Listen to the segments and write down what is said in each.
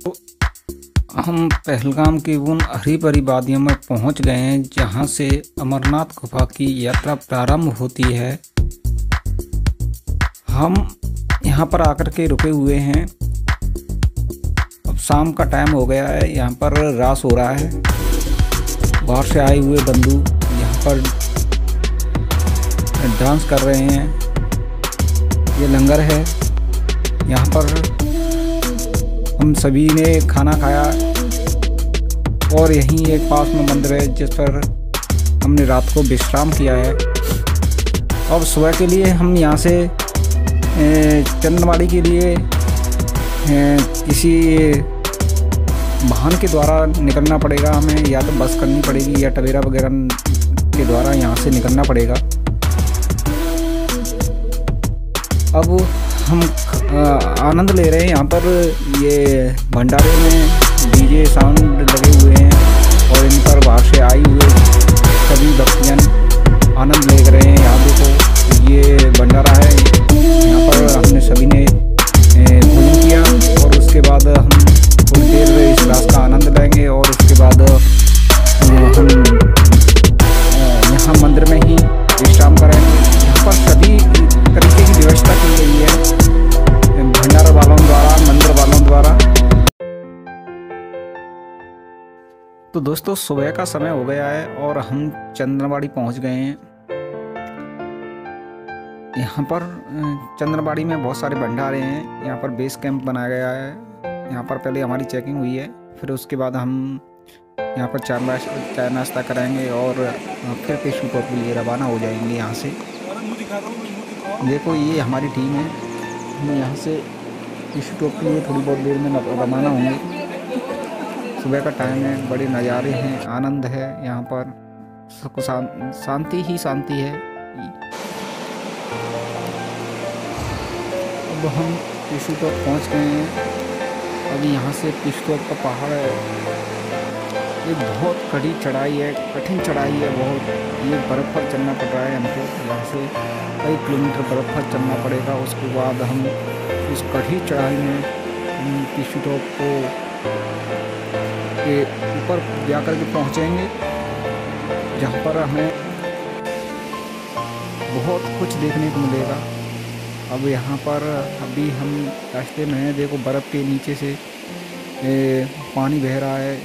दोस्तों, हम पहलगाम की उन हरी भरी वादियों में पहुंच गए हैं जहां से अमरनाथ गुफा की यात्रा प्रारंभ होती है। हम यहां पर आकर के रुके हुए हैं। अब शाम का टाइम हो गया है, यहां पर रास हो रहा है। बाहर से आए हुए बंधु यहां पर डांस कर रहे हैं। ये लंगर है। यहाँ पर हम सभी ने खाना खाया और यहीं एक पास में मंदिर है जिस पर हमने रात को विश्राम किया है। अब सुबह के लिए हम यहाँ से चंदनबाड़ी के लिए किसी वाहन के द्वारा निकलना पड़ेगा हमें, या तो बस करनी पड़ेगी या टवेरा वगैरह के द्वारा यहाँ से निकलना पड़ेगा। अब हम आनंद ले रहे हैं। यहाँ पर ये भंडारे में डीजे साउंड लगे हुए हैं और इन पर बाहर से आई हुए सभी भक्तजन आनंद ले रहे हैं। यहाँ देखो ये भंडारा है। यहाँ पर हमने सभी ने भोजन किया और उसके बाद हम थोड़ी देर इस रात का आनंद लेंगे और उसके बाद हम यहाँ मंदिर में ही विश्राम करेंगे। यहाँ पर सभी तरीके की व्यवस्था की गई है भंडारा वालों द्वारा, मंदिर वालों द्वारा। तो दोस्तों, सुबह का समय हो गया है और हम चंदनबाड़ी पहुंच गए हैं। यहाँ पर चंदनबाड़ी में बहुत सारे भंडारे हैं। यहाँ पर बेस कैंप बनाया गया है। यहाँ पर पहले हमारी चेकिंग हुई है, फिर उसके बाद हम यहाँ पर चाय नाश्ता करेंगे और फिर पेशू टॉप के लिए रवाना हो जाएंगे। यहाँ से देखो ये हमारी टीम है। हम यहाँ से पेशू टॉप के लिए थोड़ी बहुत देर में रवाना होंगे। सुबह का टाइम है, बड़े नज़ारे हैं, आनंद है। यहाँ पर शांति ही शांति है। अब हम पेशू टॉप पहुँच गए हैं। अभी यहाँ से पेशू टॉप का पहाड़ है। ये बहुत कड़ी चढ़ाई है, कठिन चढ़ाई है बहुत। ये बर्फ़ पर चलना पड़ रहा है हमको। यहाँ से कई किलोमीटर बर्फ़ पर चलना पड़ेगा। उसके बाद हम इस कड़ी चढ़ाई में पेशू टॉप को के ऊपर जाकर के पहुँचेंगे, जहाँ पर हमें बहुत कुछ देखने को मिलेगा। अब यहाँ पर अभी हम रास्ते में हैं। देखो बर्फ़ के नीचे से पानी बह रहा है।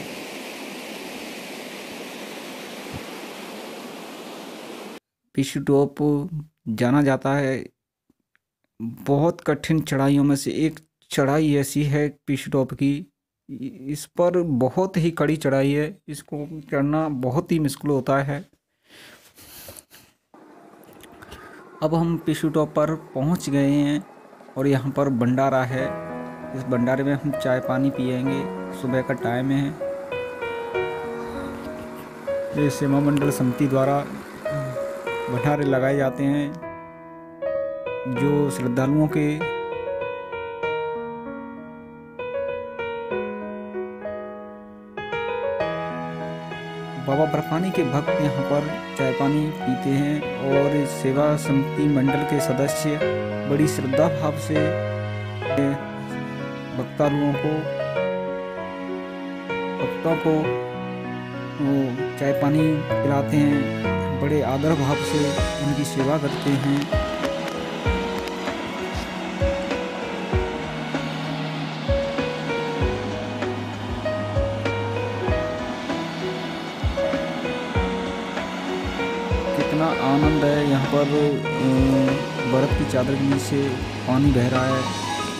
पेशू टॉप जाना जाता है बहुत कठिन चढ़ाइयों में से एक चढ़ाई ऐसी है पेशू टॉप की। इस पर बहुत ही कड़ी चढ़ाई है। इसको चढ़ना बहुत ही मुश्किल होता है। अब हम पेशू टॉप पर पहुंच गए हैं और यहाँ पर भंडारा है। इस भंडारे में हम चाय पानी पिएंगे। सुबह का टाइम है। ये सेवा मंडल समिति द्वारा भंडारे लगाए जाते हैं जो श्रद्धालुओं के बाबा बर्फानी के भक्त यहाँ पर चाय पानी पीते हैं और सेवा समिति मंडल के सदस्य बड़ी श्रद्धा भाव से भक्तों को चाय पानी पिलाते हैं। बड़े आदर भाव से उनकी सेवा करते हैं। कितना आनंद है। यहाँ पर बर्फ की चादर के नीचे पानी बह रहा है।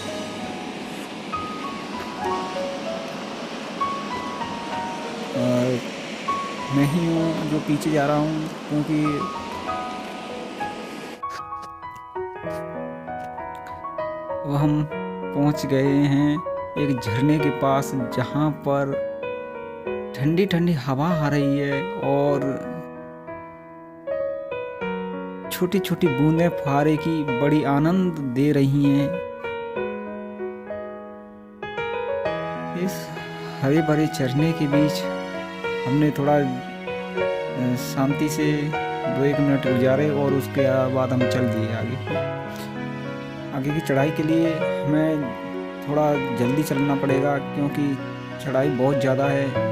मैं ही हूँ जो पीछे जा रहा हूँ, क्योंकि अब हम पहुँच गए हैं एक झरने के पास, जहाँ पर ठंडी ठंडी हवा आ रही है और छोटी छोटी बूंदें फुहारे की बड़ी आनंद दे रही हैं। इस हरे भरे झरने के बीच हमने थोड़ा शांति से 2-1 मिनट गुजारे और उसके बाद हम चल दिए आगे की चढ़ाई के लिए। हमें थोड़ा जल्दी चलना पड़ेगा क्योंकि चढ़ाई बहुत ज़्यादा है।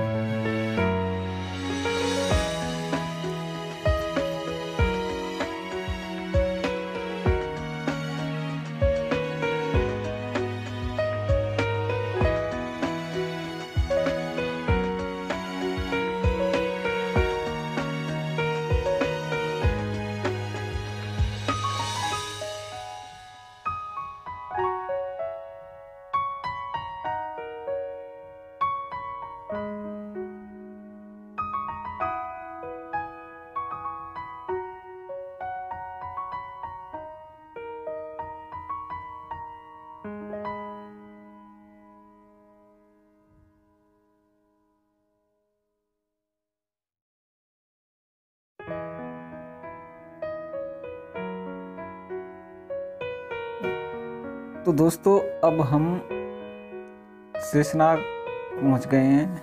तो दोस्तों अब हम शेषनाग पहुंच गए हैं।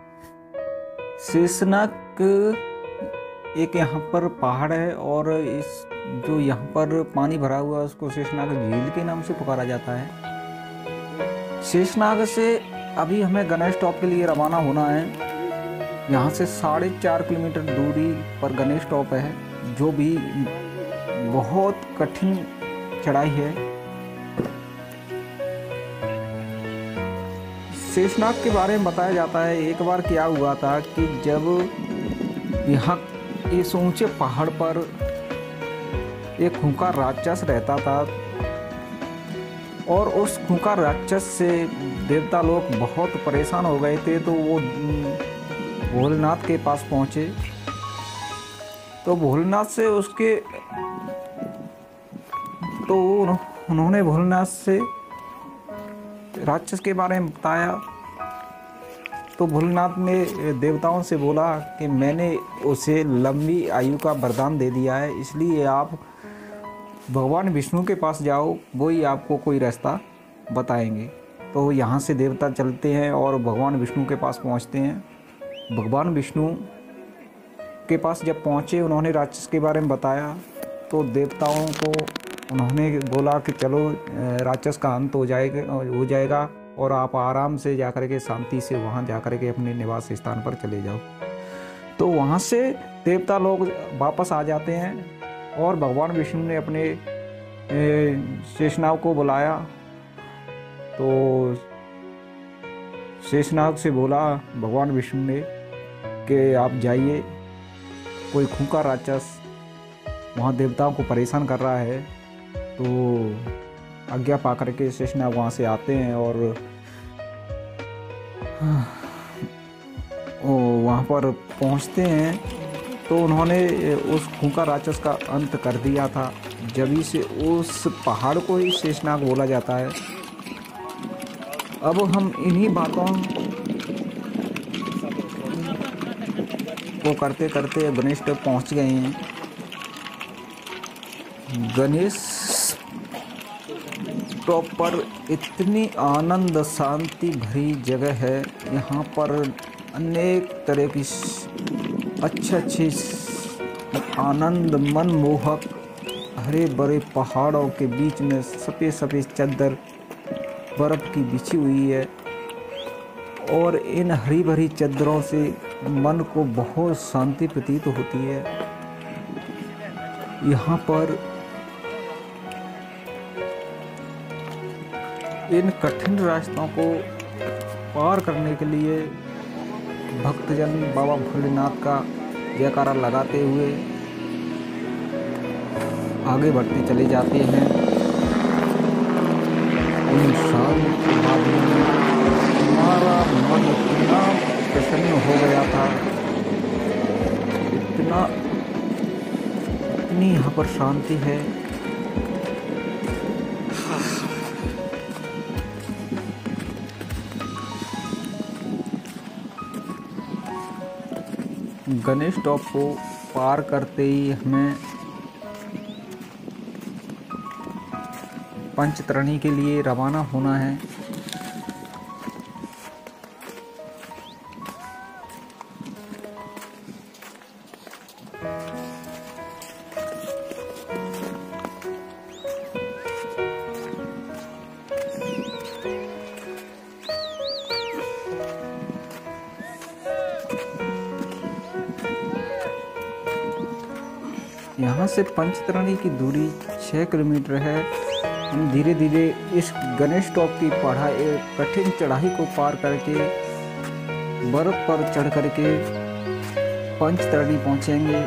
शेषनाग एक यहाँ पर पहाड़ है और इस जो यहाँ पर पानी भरा हुआ है उसको शेषनाग झील के नाम से पुकारा जाता है। शेषनाग से अभी हमें गणेश टॉप के लिए रवाना होना है। यहाँ से 4.5 किलोमीटर दूरी पर गणेश टॉप है, जो भी बहुत कठिन चढ़ाई है। शेषनाग के बारे में बताया जाता है एक बार क्या हुआ था कि जब यहाँ इस ऊंचे पहाड़ पर एक खूंखार राक्षस रहता था और उस खूंखार राक्षस से देवता लोग बहुत परेशान हो गए थे, तो वो भोलेनाथ के पास पहुँचे। तो भोलेनाथ से उन्होंने भोलेनाथ से राक्षस के बारे में बताया। तो भोलेनाथ ने देवताओं से बोला कि मैंने उसे लंबी आयु का वरदान दे दिया है, इसलिए आप भगवान विष्णु के पास जाओ, वही आपको कोई रास्ता बताएंगे। तो यहाँ से देवता चलते हैं और भगवान विष्णु के पास पहुँचते हैं। भगवान विष्णु के पास जब पहुँचे, उन्होंने राक्षस के बारे में बताया। तो देवताओं को उन्होंने बोला कि चलो राक्षस का अंत हो जाएगा और आप आराम से जाकर के शांति से वहाँ जाकर के अपने निवास स्थान पर चले जाओ। तो वहाँ से देवता लोग वापस आ जाते हैं और भगवान विष्णु ने अपने शेषनाग को बुलाया। तो शेषनाग से बोला भगवान विष्णु ने कि आप जाइए, कोई खूंखार राक्षस वहाँ देवताओं को परेशान कर रहा है। तो आज्ञा पा करके शेषनाग वहाँ से आते हैं और वहाँ पर पहुँचते हैं। तो उन्होंने उस खूंखार राक्षस का अंत कर दिया था। जब से उस पहाड़ को ही शेषनाग बोला जाता है। अब हम इन्हीं बातों को करते करते गणेश तक पहुँच गए हैं। गणेश टॉप पर इतनी आनंद शांति भरी जगह है। यहाँ पर अनेक तरह की अच्छी आनंद मनमोहक हरे भरे पहाड़ों के बीच में सफ़ेद सफ़ेद चादर बर्फ़ की बिछी हुई है और इन हरी भरी चादरों से मन को बहुत शांति प्रतीत होती है। यहाँ पर इन कठिन रास्तों को पार करने के लिए भक्तजन बाबा भोलेनाथ का जयकारा लगाते हुए आगे बढ़ते चले जाते हैं। इन शांत वादियों में हमारा मन इतना प्रसन्न हो गया था, इतनी यहाँ पर शांति है। गणेश टॉप को पार करते ही हमें पंचतरणी के लिए रवाना होना है। यहाँ से पंचतरणी की दूरी 6 किलोमीटर है। हम धीरे धीरे इस गणेश टॉप की पहाड़ी कठिन चढ़ाई को पार करके बर्फ पर चढ़ करके पंचतरणी पहुँचेंगे।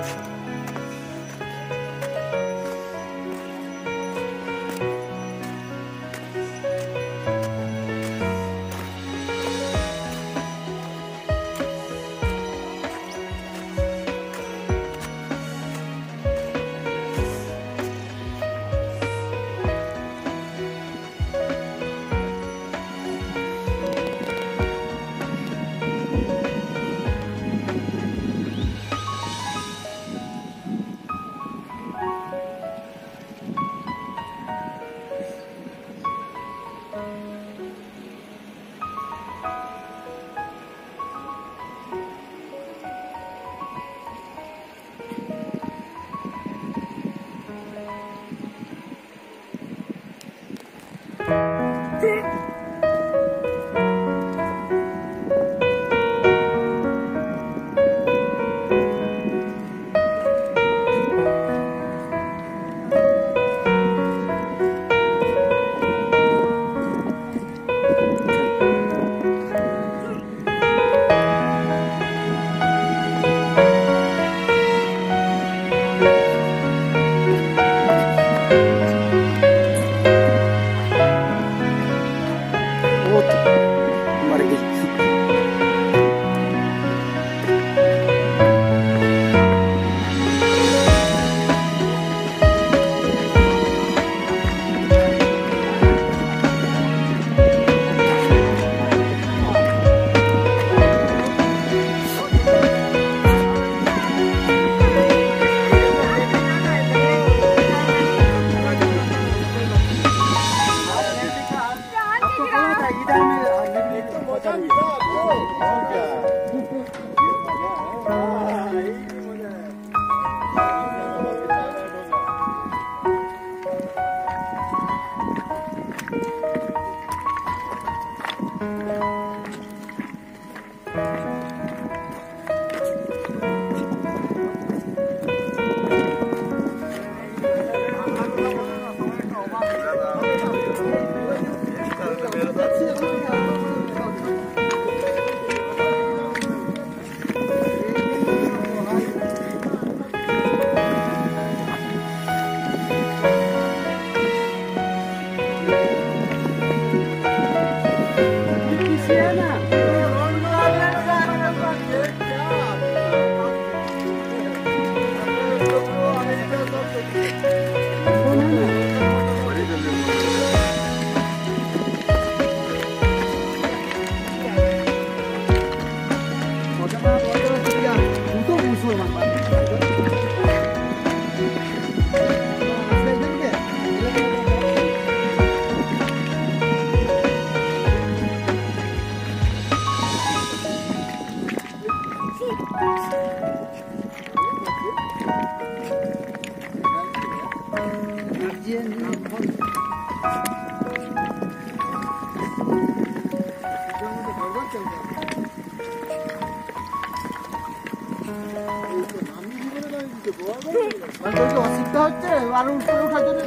অসুবিধা হচ্ছে আর উপরে ওঠার জন্য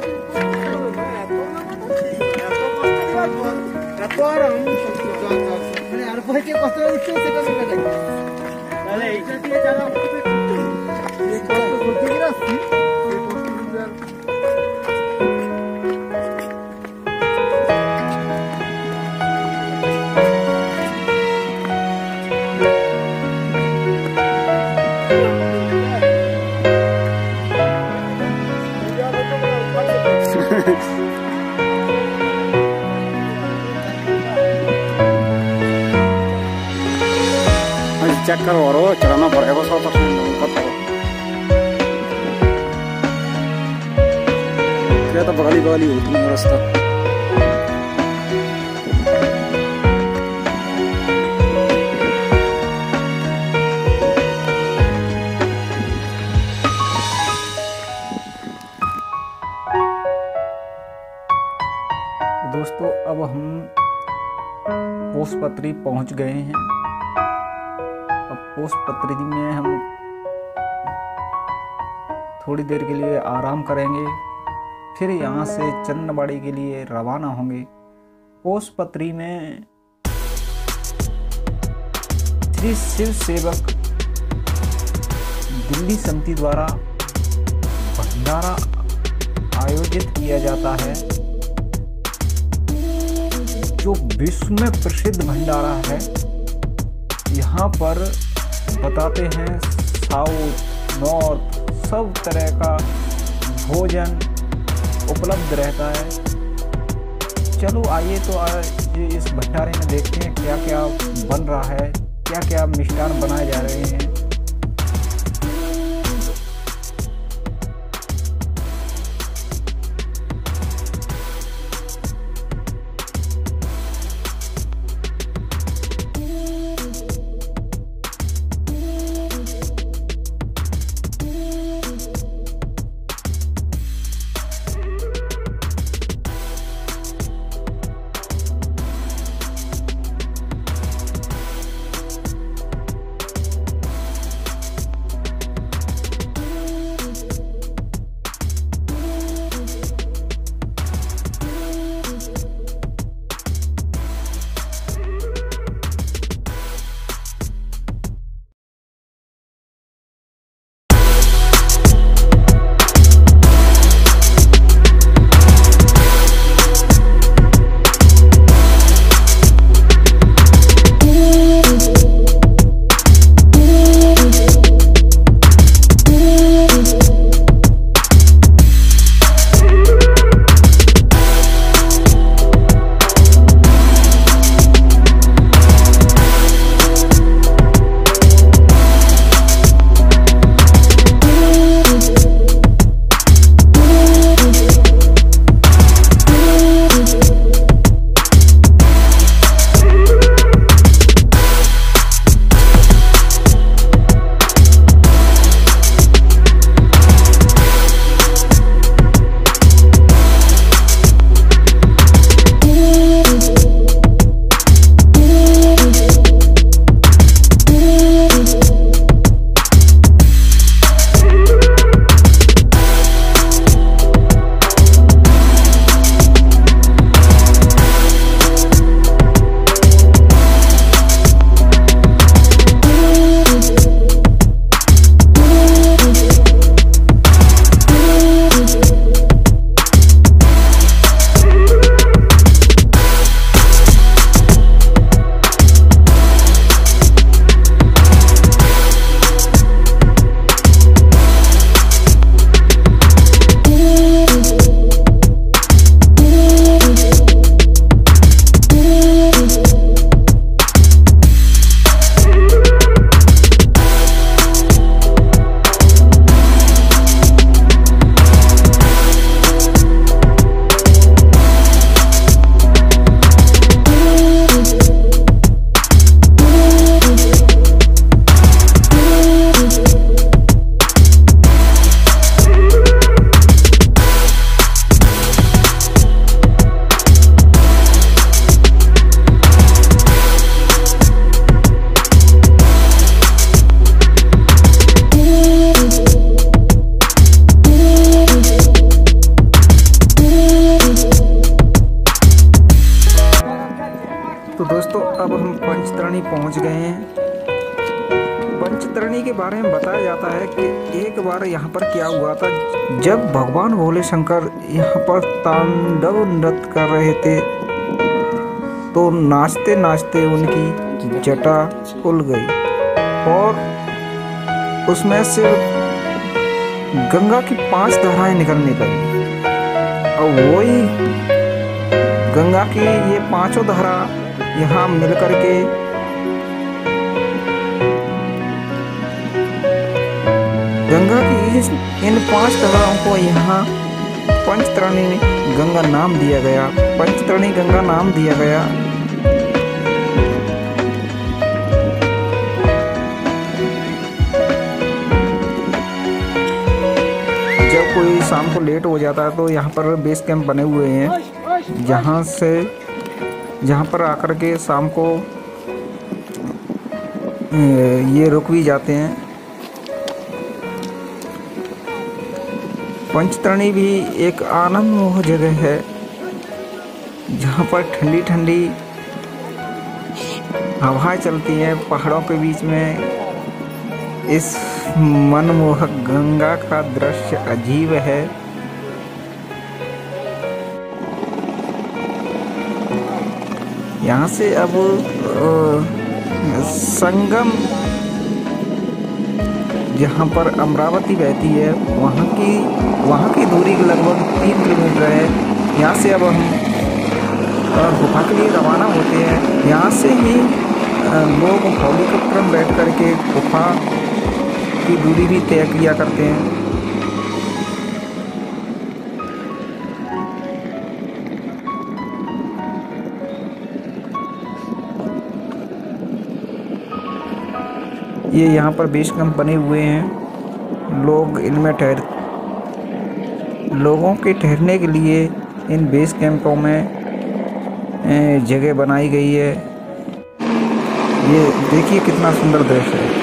এত আরাম মানে আর ভয় যে কষ্ট উঠছে সেটা শুনে দেখি তাহলে এইটা দিয়ে যারা কষ্ট করতে গিয়ে আসছি चेक करो और चढ़ाना पड़ेगा 100% क्या तो बगली बगली होती है रास्ता। दोस्तों अब हम पोसपत्री पहुंच गए हैं। अब पोसपत्री में हम थोड़ी देर के लिए आराम करेंगे, फिर यहाँ से चंद्रबाड़ी के लिए रवाना होंगे। ओसपत्री में श्री शिव सेवक दिल्ली समिति द्वारा भंडारा आयोजित किया जाता है, जो विश्व में प्रसिद्ध भंडारा है। यहाँ पर बताते हैं साउथ नॉर्थ सब तरह का भोजन उपलब्ध रहता है। चलो आइए तो आज इस भंडारे में देखते हैं क्या क्या बन रहा है, क्या क्या मिष्ठान बनाए जा रहे हैं। तो दोस्तों अब हम पंचतरणी पहुंच गए हैं। पंचतरणी के बारे में बताया जाता है कि एक बार यहाँ पर क्या हुआ था, जब भगवान भोले शंकर यहाँ पर तांडव नृत्य कर रहे थे तो नाचते नाचते उनकी जटा खुल गई और उसमें से गंगा की 5 धाराएं निकलने लगी और वही गंगा की ये 5 धारा यहाँ मिलकर के गंगा की इन 5 धाराओं को यहाँ पंचतरणी गंगा नाम दिया गया, पंचतरणी गंगा नाम दिया गया। जब कोई शाम को लेट हो जाता है तो यहाँ पर बेस कैंप बने हुए हैं, जहाँ पर आकर के शाम को ये रुक भी जाते हैं। पंचतरणी भी एक आनंदमोह जगह है जहाँ पर ठंडी ठंडी हवाएं चलती हैं पहाड़ों के बीच में। इस मनमोहक गंगा का दृश्य अजीब है। यहाँ से अब संगम जहाँ पर अमरावती बहती है वहाँ की दूरी लगभग 3 किलोमीटर है। यहाँ से अब हम गुफा के लिए रवाना होते हैं। यहाँ से ही लोग हेलीकॉप्टर में बैठ कर के गुफा की दूरी भी तय किया करते हैं। ये यहाँ पर बेस कैंप बने हुए हैं। लोगों के ठहरने के लिए इन बेस कैंपों में जगह बनाई गई है। ये देखिए कितना सुंदर दृश्य है।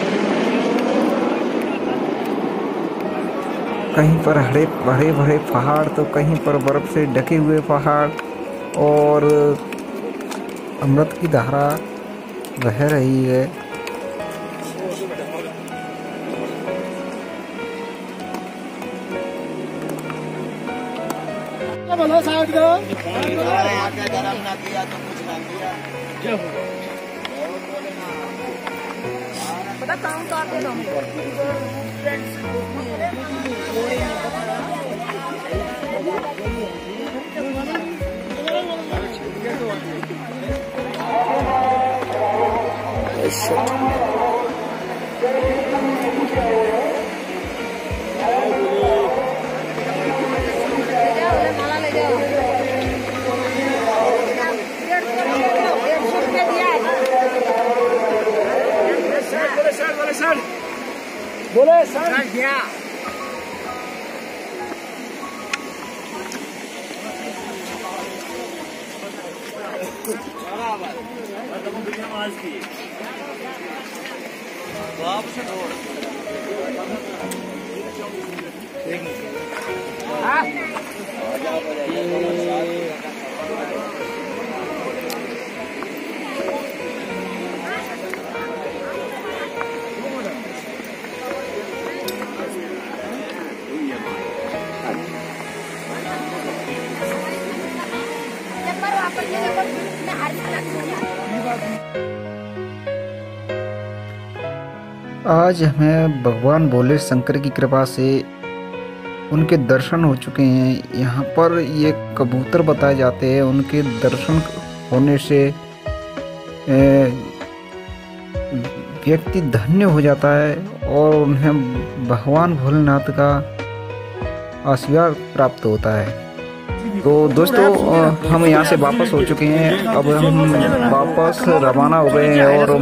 कहीं पर हरे भरे पहाड़ तो कहीं पर बर्फ से ढके हुए पहाड़ और अमृत की धारा बह रही है। बोलो साइड दो। पता काम करते बोले सर क्या आज हमें भगवान भोले शंकर की कृपा से उनके दर्शन हो चुके हैं। यहाँ पर ये कबूतर बताए जाते हैं, उनके दर्शन होने से व्यक्ति धन्य हो जाता है और उन्हें भगवान भोलेनाथ का आशीर्वाद प्राप्त होता है। तो दोस्तों हम यहाँ से वापस हो चुके हैं। अब हम वापस रवाना हो गए हैं और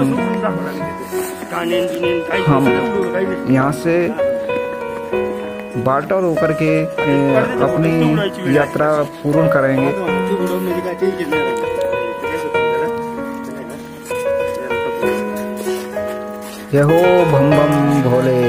हम यहाँ से बाल्टाल होकर के अपनी यात्रा पूर्ण करेंगे। जय हो बम बम भोले।